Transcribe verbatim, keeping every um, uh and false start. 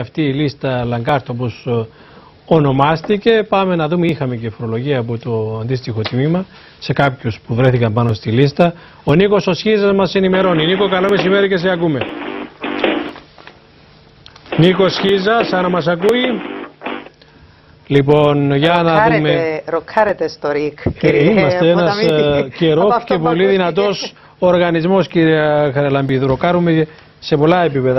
Αυτή η λίστα Λαγκάρτ, όπως ονομάστηκε, πάμε να δούμε, είχαμε και φορολογία από το αντίστοιχο τμήμα σε κάποιους που βρέθηκαν πάνω στη λίστα. Ο Νίκος ο Σχίζας μας ενημερώνει. Νίκο, καλό μεσημέρι και σε ακούμε. Νίκος Σχίζας, αν μας ακούει. Λοιπόν, για ροκάρετε, να δούμε. Ροκάρετε στο ΡΙΚ, κύριε. Είμαστε ένας καιρό και πολύ δυνατός οργανισμός, κύριε Χαραλαμπίδου. Ροκάρουμε σε πολλά επίπεδα.